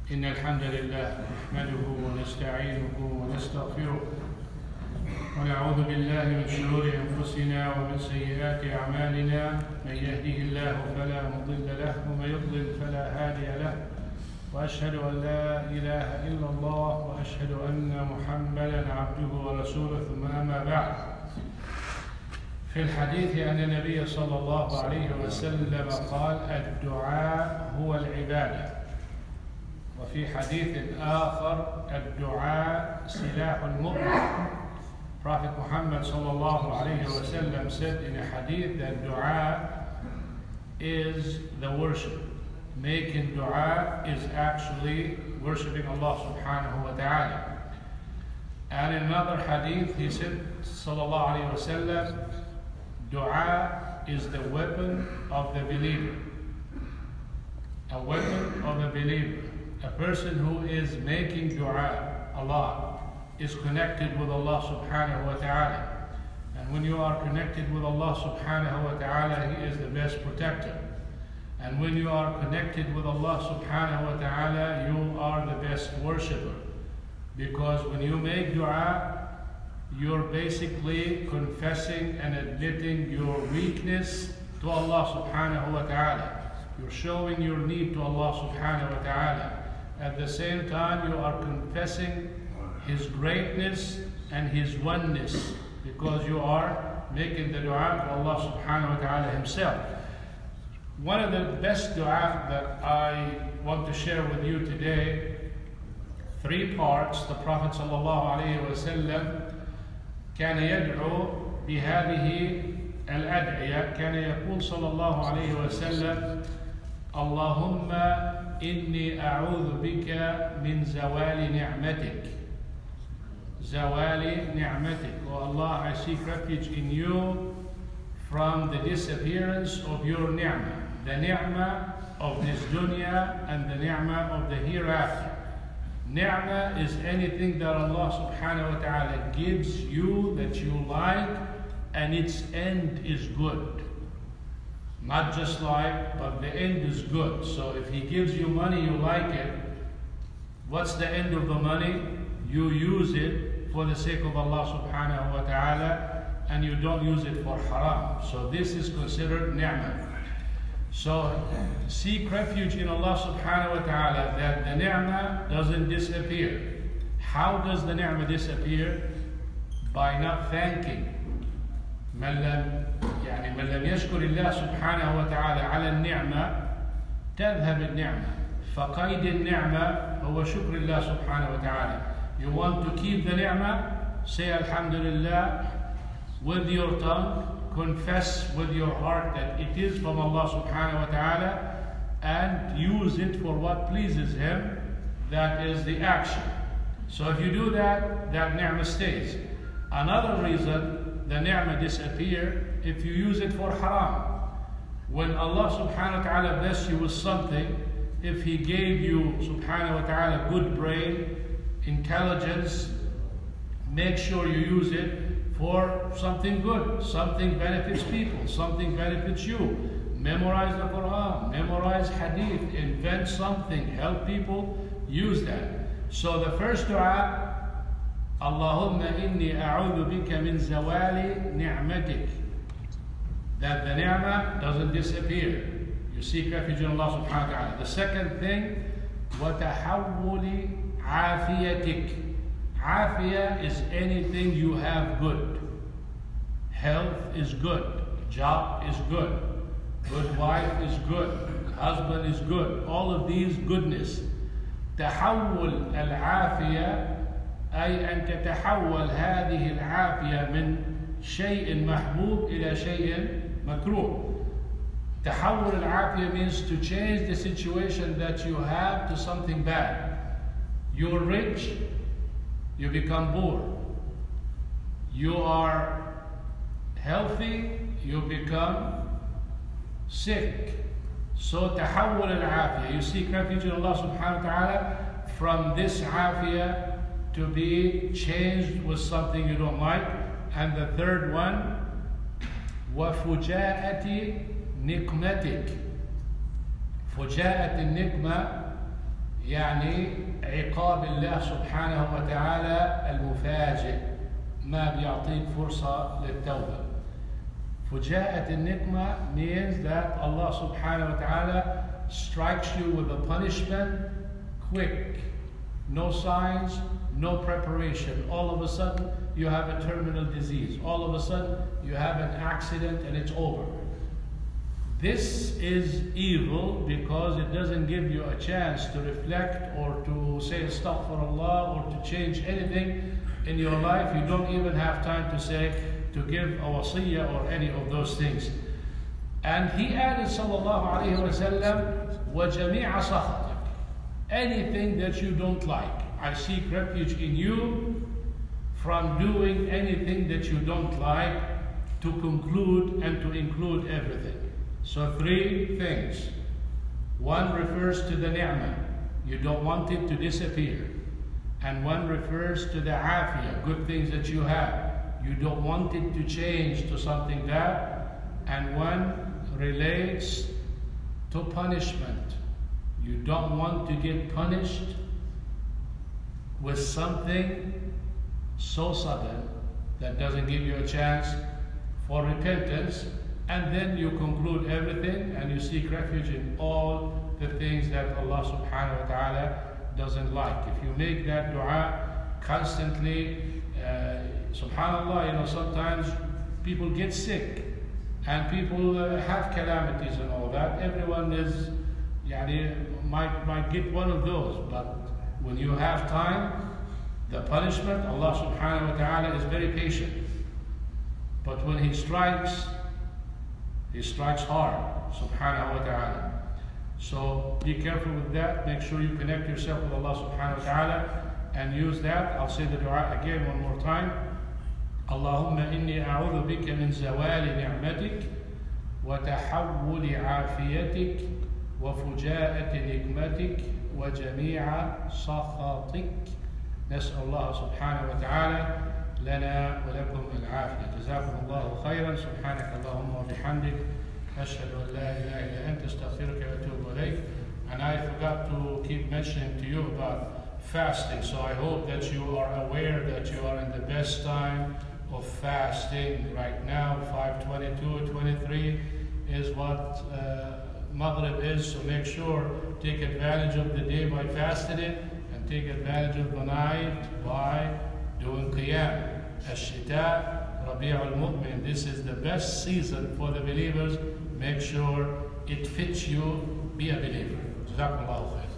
إن الحمد لله نحمده ونستعينه ونستغفره ونعوذ بالله من شرور أنفسنا ومن سيئات أعمالنا. من يهده الله فلا مضل له ومن يضلل فلا هادي له، وأشهد أن لا إله إلا الله وأشهد أن محمدا عبده ورسوله. ثم أما بعد، في الحديث أن النبي صلى الله عليه وسلم قال: الدعاء هو العبادة. وفي حديث آخر: الدعاء سلاح المؤمن. Prophet Muhammad sallallahu alayhi wa sallam said in a hadith that dua is the worship. Making dua is actually worshiping Allah subhanahu wa ta'ala. And in another hadith he said sallallahu alayhi wa sallam, dua is the weapon of the believer. A weapon of a believer. A person who is making dua a lot is connected with Allah subhanahu wa ta'ala. And when you are connected with Allah subhanahu wa ta'ala, He is the best protector. And when you are connected with Allah subhanahu wa ta'ala, you are the best worshipper. Because when you make dua, you're basically confessing and admitting your weakness to Allah subhanahu wa ta'ala. You're showing your need to Allah subhanahu wa ta'ala. At the same time, you are confessing His greatness and His oneness, because you are making the dua to Allah subhanahu wa ta'ala Himself. One of the best dua that I want to share with you today, 3 parts. The Prophet sallallahu alayhi wa sallam كان يدعو بهذه الأدعية. كان يقول صلى الله عليه وسلم: اللهم إني أعوذ بك من زوال نعمتك. زوال نعمتك. Oh Allah, I seek refuge in you from the disappearance of your ni'mah. The ni'mah of this dunya and the ni'mah of the hereafter. Ni'mah is anything that Allah subhanahu wa ta'ala gives you that you like and its end is good. Not just like, but the end is good. So if He gives you money, you like it. What's the end of the money? You use it for the sake of Allah subhanahu wa ta'ala, and you don't use it for haram. So this is considered ni'mah. So seek refuge in Allah subhanahu wa ta'ala that the ni'mah doesn't disappear. How does the ni'mah disappear? By not thanking. من لم يشكر الله سبحانه وتعالى على النعمة تذهب النعمة. فقيد النعمة هو شكر الله سبحانه وتعالى. You want to keep the ni'mah? Say Alhamdulillah with your tongue, confess with your heart that it is from Allah subhanahu wa ta'ala, and use it for what pleases Him. That is the action. So if you do that, that ni'mah stays. Another reason the ni'mah disappear if you use it for haram. When Allah subhanahu wa ta'ala bless you with something, if He gave you subhanahu wa ta'ala good brain, intelligence, make sure you use it for something good. Something benefits people, something benefits you. Memorize the Quran, memorize hadith, invent something, help people, use that. So the first dua, Allahumma inni a'udhu bika min zawali ni'matik. That the ni'mah doesn't disappear. You seek refuge in Allah subhanahu wa ta'ala. The second thing, وَتَحَوُّلِ عَافِيَتِك. Afiyah is anything you have good. Health is good. Job is good. Good wife is good. Husband is good. All of these goodness. تحول العافية أي أن تتحول هذه العافية من شيء محبوب إلى شيء مكروه. تحول العافية means to change the situation that you have to something bad. You're rich, you become poor. You are healthy, you become sick. So تحول العافية. You seek refuge in Allah subhanahu wa ta'ala from this عافية to be changed with something you don't like. And the third one, وَفُجَاءَةِ نِقْمَتِكَ. فُجَاءَةِ النِّقْمَةِ يعني عقاب الله سبحانه وتعالى المفاجئ، ما بيعطيك فرصة للتوبة. فجاءة النقمة means that Allah subhanahu wa ta'ala strikes you with a punishment quick, no signs, no preparation. All of a sudden you have a terminal disease. All of a sudden you have an accident and it's over. This is evil because it doesn't give you a chance to reflect or to say astaghfirullah or to change anything in your life. You don't even have time to say, to give a wasiyah or any of those things. And he added sallallahu alayhi wa sallam, وَجَمِيعَ سَخَطِكَ, anything that you don't like. I seek refuge in you from doing anything that you don't like, to conclude and to include everything. So 3 things. 1 refers to the ni'mah. You don't want it to disappear. And 1 refers to the afiyah, good things that you have. You don't want it to change to something bad. And 1 relates to punishment. You don't want to get punished with something so sudden that doesn't give you a chance for repentance. And then you conclude everything and you seek refuge in all the things that Allah subhanahu wa ta'ala doesn't like. If you make that dua constantly, subhanallah, sometimes people get sick and people have calamities and all that. Everyone is, might get one of those, but when you have time, the punishment, Allah subhanahu wa ta'ala is very patient. But when He strikes hard, subhanahu wa ta'ala. So be careful with that. Make sure you connect yourself with Allah subhanahu wa ta'ala and use that. I'll say the dua again one more time. Allahumma inni a'udhu bika min zawali ni'matik wa tahawwuli afiyatik wa fujaati nikmatik wa jami'a sakhatik. نسأل الله سبحانه وتعالى لنا ولكم العافية. جزاكم الله خيرا. سبحانك اللهم وبحمدك أشهد أن لا إله إلا أنت أستغفرك وأتوب إليك. And I forgot to keep mentioning to you about fasting, so I hope that you are aware that you are in the best time of fasting right now. 5:22-23 is what Maghrib is, so make sure take advantage of the day by fasting it, and take advantage of the night by doing qiyam. Ash-shita Rabi' al-Mu'min. This is the best season for the believers. Make sure it fits you. Be a believer. Jazakumullahu khair.